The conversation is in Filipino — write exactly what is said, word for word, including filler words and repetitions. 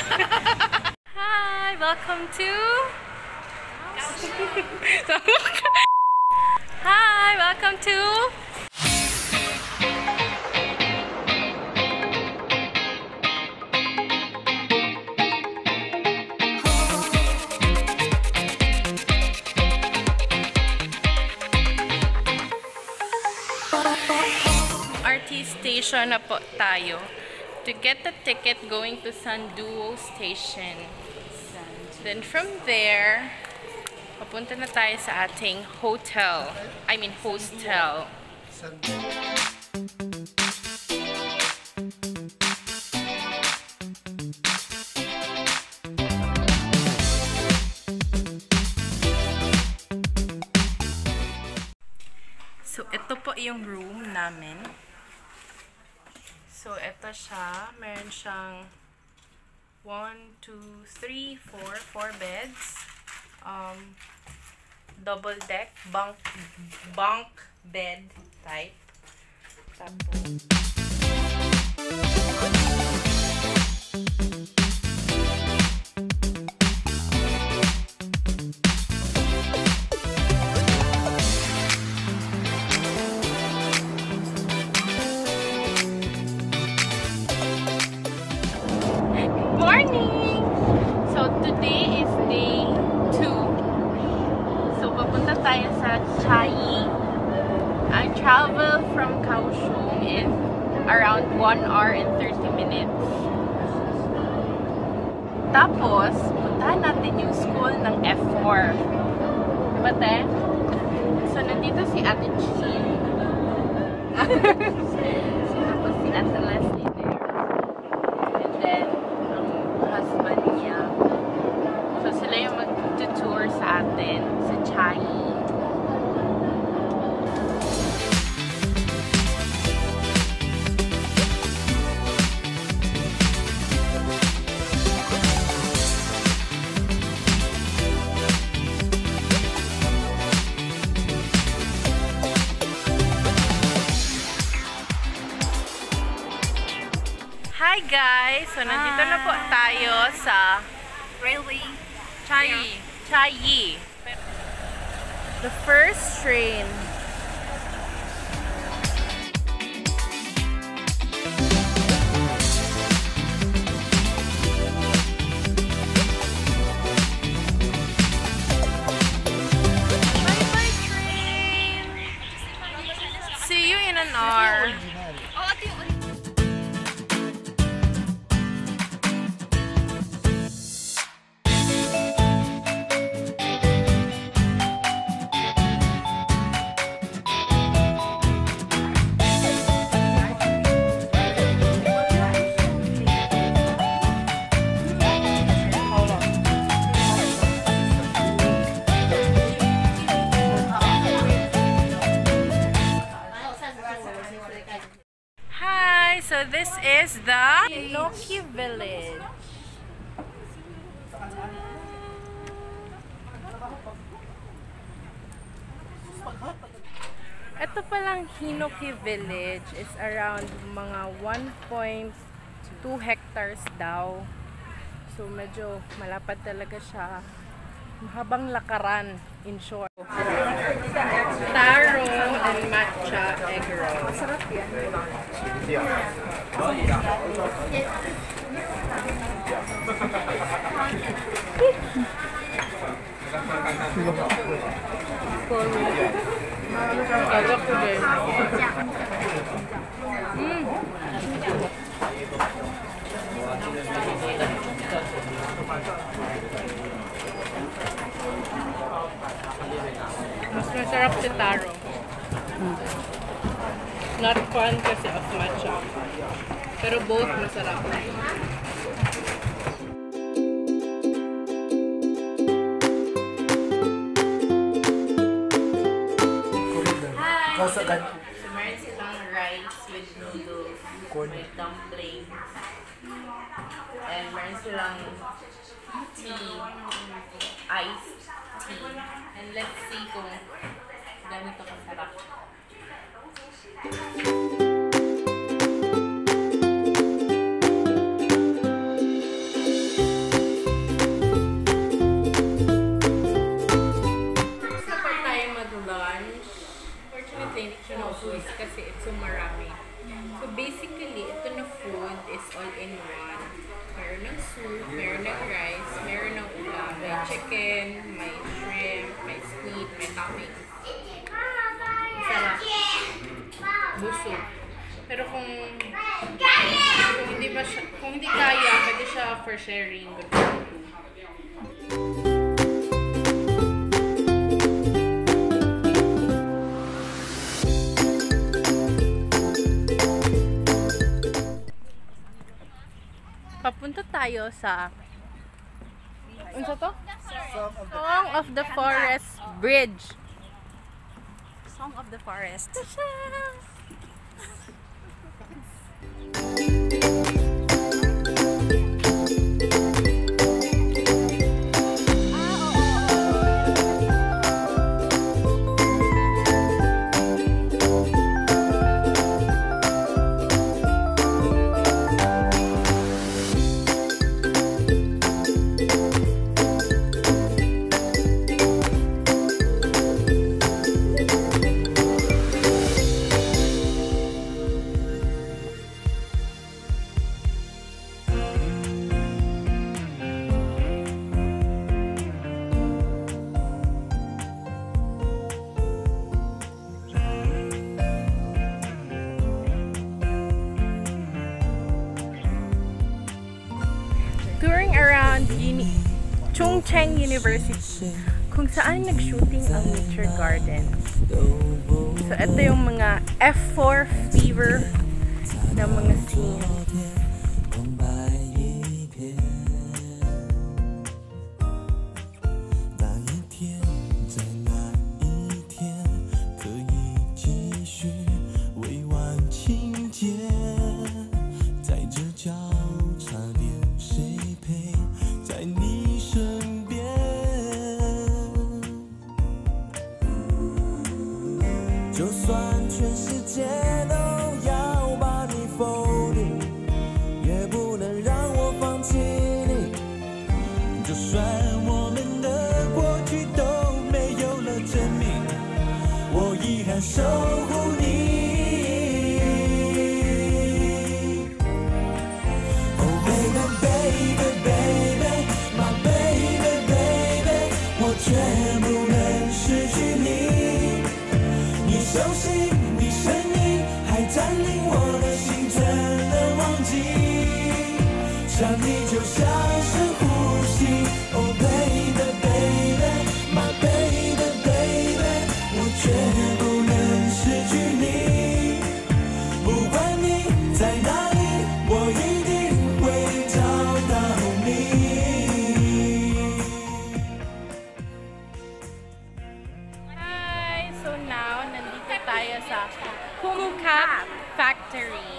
Hi, welcome to Hi, welcome to R T station na po tayo. To get the ticket going to Sanduo Station. Then from there, papunta na tayo sa ating hotel. I mean hostel. So ito po yung room namin. So, ito siya. Meron siyang one, two, three, four. four beds. Um, double deck. Bunk, bunk bed type. Tapos, tayo sa Chiayi. Ang travel from Kaoshiung is around one hour and thirty minutes. Tapos, puntahan natin yung school ng F four. Diba, te? So, nandito si Ate Cheng. Tapos si Ate Leslie there. And then, ang husband niya. So, sila yung mag-tour sa atin sa Chiayi. Hi guys! So, nandito Hi. na po tayo sa railway Chiayi. Chiayi. The first train. Bye-bye train! See you in an hour. Oh, ito yung So this is the Hinoki Village. Ito palang Hinoki Village is around mga one point two hectares daw. So medyo malapad talaga siya. Mahabang lakaran, in short. Taro and matcha egg roll. Masarap yan. Agak ko din. Mm. Mas masarap si Taro. Mm. Not fun kasi of matcha. Pero both masarap. Hi! So, meron silang rice with noodles, with dumplings. And meron silang tea, iced tea. And let's see kung ganito kasarap. all-in-one. Meron ng soup, meron ng rice, meron ng ulam, may chicken, may shrimp, may squid, may toppings. Sarap. Busog. Pero kung kung hindi ba siya, kung hindi kaya, pwede siya for sharing. Good for two. Papunta tayo sa ano to? Song of the Forest Bridge. Song of the Forest. Touring around uni Chung Cheng University, kung saan nag-shooting ang Nature Gardens. So, ito yung mga F four fever na mga scenes. Kumquat Factory.